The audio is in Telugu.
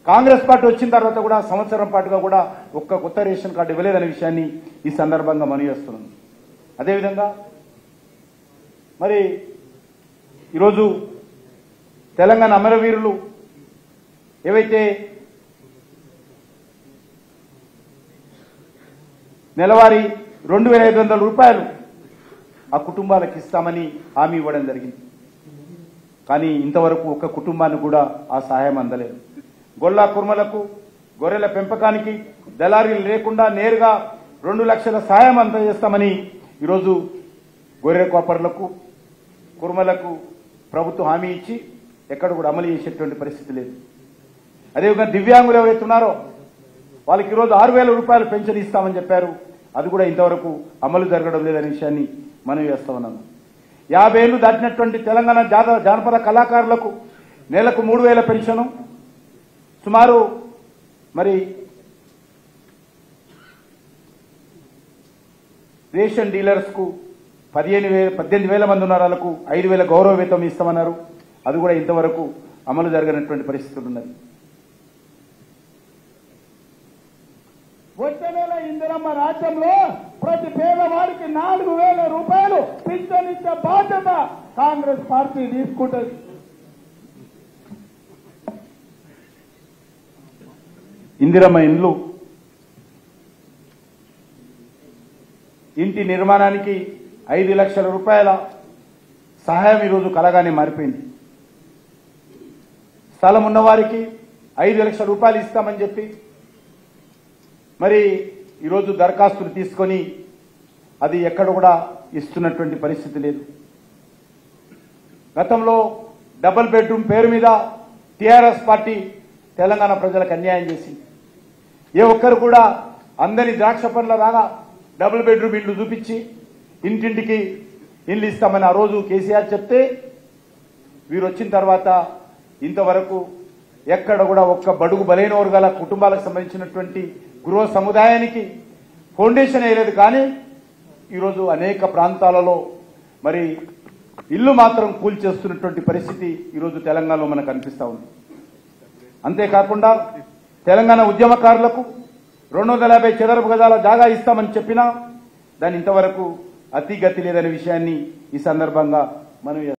కాంగ్రెస్ పార్టీ వచ్చిన తర్వాత కూడా సంవత్సరం పాటుగా కూడా ఒక్క కొత్త రేషన్ కార్డు ఇవ్వలేదనే విషయాన్ని ఈ సందర్భంగా మనవి చేస్తున్నాను. అదేవిధంగా మరి ఈరోజు తెలంగాణ అమరవీరులు ఏవైతే నెలవారీ 2,500 రూపాయలు ఆ కుటుంబాలకు ఇస్తామని హామీ ఇవ్వడం జరిగింది. కానీ ఇంతవరకు ఒక్క కుటుంబాన్ని కూడా ఆ సహాయం అందలేదు. గొల్లా కుర్మలకు గొర్రెల పెంపకానికి దళారీలు లేకుండా నేరుగా 2 లక్షల సహాయం అందజేస్తామని ఈరోజు గొర్రె కాపర్లకు కుర్మలకు ప్రభుత్వం హామీ ఇచ్చి ఎక్కడ కూడా అమలు చేసేటువంటి పరిస్థితి లేదు. అదేవిధంగా దివ్యాంగులు ఎవరైతే ఉన్నారో వాళ్ళకి ఈరోజు 6,000 రూపాయలు పెన్షన్ ఇస్తామని చెప్పారు. అది కూడా ఇంతవరకు అమలు జరగడం లేదనే విషయాన్ని మనం చేస్తా ఉన్నాము. 50 ఏళ్లు దాటినటువంటి తెలంగాణ జానపద కళాకారులకు నెలకు 3,000 పెన్షను, సుమారు మరి రేషన్ డీలర్స్ కు 18,000 మంది ఉన్న వాళ్ళకు 5,000 గౌరవ వేతనం ఇస్తామన్నారు. అది కూడా ఇంతవరకు అమలు జరగనటువంటి పరిస్థితులు ఉన్నాయి. వచ్చే నెల ఇందిరమ్మ రాజ్యంలో ప్రతి పేదవాడికి 4,000 రూపాయలు పింఛన్ ఇచ్చే బాధ్యత కాంగ్రెస్ పార్టీ తీసుకుంటుంది. ఇందిరమ్మ ఇండ్లు ఇంటి నిర్మాణానికి 5 లక్షల రూపాయల సహాయం ఈరోజు కలగానే మారిపోయింది. స్థలం ఉన్నవారికి 5 లక్షల రూపాయలు ఇస్తామని చెప్పి మరి ఈరోజు దరఖాస్తులు తీసుకొని అది ఎక్కడ కూడా ఇస్తున్నటువంటి పరిస్థితి లేదు. గతంలో డబుల్ బెడ్రూమ్ పేరు మీద టీఆర్ఎస్ పార్టీ తెలంగాణ ప్రజలకు అన్యాయం చేసింది. ఏ ఒక్కరు కూడా అందరి ద్రాక్ష పండ్ల రాగా డబుల్ బెడ్రూమ్ ఇల్లు చూపించి ఇంటింటికి ఇల్లు ఇస్తామని ఆ రోజు కేసీఆర్ చెప్తే వీరు వచ్చిన తర్వాత ఇంతవరకు ఎక్కడ కూడా ఒక్క బడుగు బలైన వర్గాల కుటుంబాలకు సంబంధించినటువంటి గృహ సముదాయానికి ఫౌండేషన్ వేయలేదు. కానీ ఈరోజు అనేక ప్రాంతాలలో మరి ఇల్లు మాత్రం కూల్చేస్తున్నటువంటి పరిస్థితి ఈరోజు తెలంగాణలో మనకు కనిపిస్తా ఉంది. అంతేకాకుండా తెలంగాణ ఉద్యమకారులకు 250 చదరపు గజాల జాగా ఇస్తామని చెప్పినా దాని ఇంతవరకు అతిగతి లేదనే విషయాన్ని ఈ సందర్భంగా మనం